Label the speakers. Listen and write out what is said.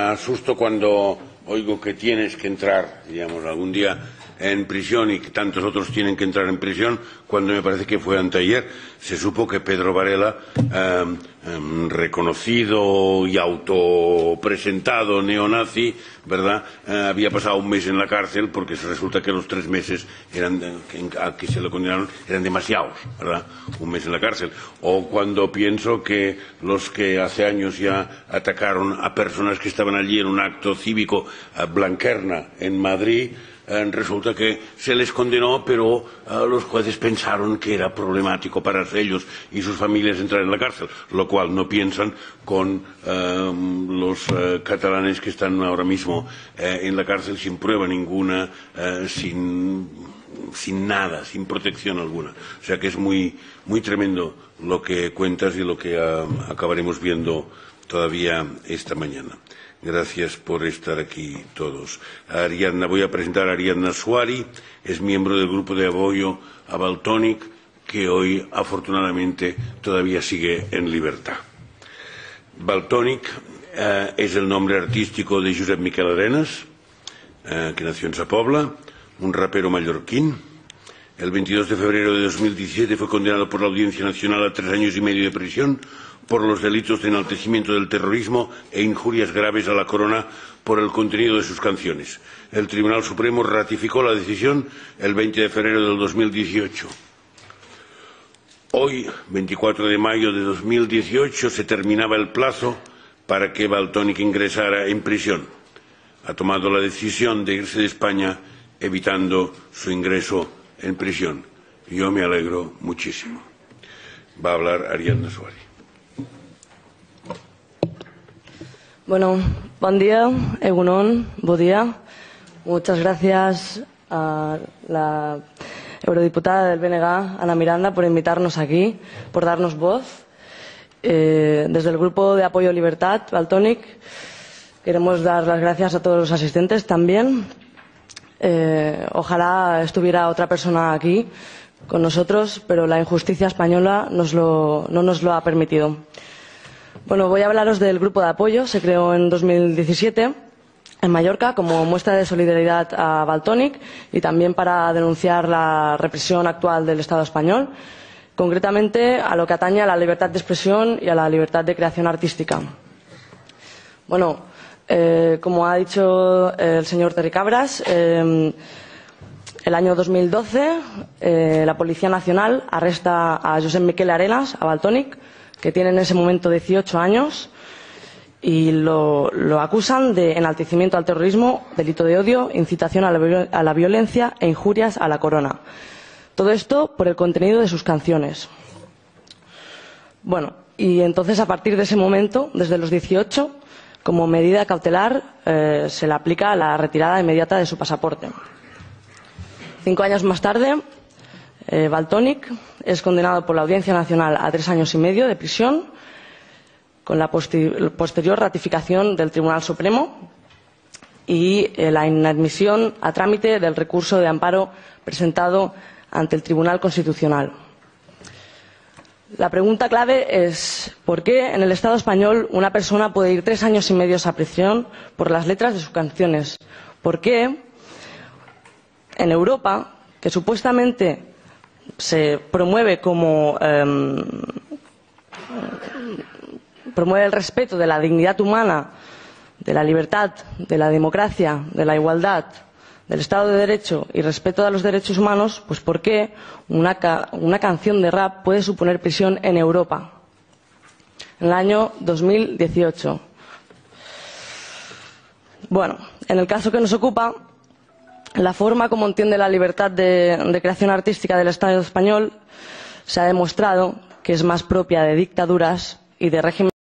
Speaker 1: asusto cuando oigo que tienes que entrar, digamos, algún día en prisión y que tantos otros tienen que entrar en prisión, cuando me parece que fue anteayer, se supo que Pedro Varela, reconocido y autopresentado neonazi, ¿verdad?, había pasado un mes en la cárcel porque resulta que los 3 meses a que se le condenaron eran demasiados, ¿verdad?, un mes en la cárcel. O cuando pienso que los que hace años ya atacaron a personas que estaban allí en un acto cívico, a Blanquerna, en Madrid, resulta que se les condenó, pero los jueces pensaron que era problemático para ellos y sus familias entrar en la cárcel, lo cual no piensan con los catalanes que están ahora mismo en la cárcel sin prueba ninguna, sin nada, sin protección alguna. O sea que es muy tremendo lo que cuentas y lo que acabaremos viendo todavía esta mañana. Gracias por estar aquí todos. Voy a presentar a Ariadna Suari, es miembro del grupo de apoyo a Valtònyc, que hoy afortunadamente todavía sigue en libertad. Valtònyc es el nombre artístico de Josep Miquel Arenas, que nació en Sa Pobla, un rapero mallorquín. El 22 de febrero de 2017 fue condenado por la Audiencia Nacional a 3 años y medio de prisión por los delitos de enaltecimiento del terrorismo e injurias graves a la corona por el contenido de sus canciones. El Tribunal Supremo ratificó la decisión el 20 de febrero del 2018. Hoy, 24 de mayo de 2018, se terminaba el plazo para que Valtònyc ingresara en prisión. Ha tomado la decisión de irse de España evitando su ingreso en prisión. Yo me alegro muchísimo. Va a hablar Ariadna Suari.
Speaker 2: Bueno, buen día, Egunon, buen día. Muchas gracias a la eurodiputada del BNG, Ana Miranda, por invitarnos aquí, por darnos voz. Desde el Grupo de Apoyo Libertad, Valtònyc, queremos dar las gracias a todos los asistentes también. Ojalá estuviera otra persona aquí con nosotros, pero la injusticia española no nos lo ha permitido. Bueno, voy a hablaros del grupo de apoyo. Se creó en 2017 en Mallorca como muestra de solidaridad a Valtònyc y también para denunciar la represión actual del Estado español, concretamente a lo que atañe a la libertad de expresión y a la libertad de creación artística. Bueno, como ha dicho el señor Terricabras, el año 2012 la Policía Nacional arresta a Josep Miquel Arenas, a Valtònyc, que tiene en ese momento 18 años, y lo acusan de enaltecimiento al terrorismo, delito de odio, incitación a la violencia e injurias a la corona. Todo esto por el contenido de sus canciones. Bueno, y entonces a partir de ese momento, desde los 18, como medida cautelar, se le aplica la retirada inmediata de su pasaporte. 5 años más tarde, Valtònyc es condenado por la Audiencia Nacional a 3 años y medio de prisión, con la posterior ratificación del Tribunal Supremo y la inadmisión a trámite del recurso de amparo presentado ante el Tribunal Constitucional. La pregunta clave es ¿por qué en el Estado español una persona puede ir 3 años y medio a prisión por las letras de sus canciones? ¿Por qué en Europa, que supuestamente se promueve promueve el respeto de la dignidad humana, de la libertad, de la democracia, de la igualdad, del Estado de Derecho y respeto a los derechos humanos, pues ¿por qué una canción de rap puede suponer prisión en Europa en el año 2018? Bueno, en el caso que nos ocupa, la forma como entiende la libertad de creación artística del Estado español se ha demostrado que es más propia de dictaduras y de regímenes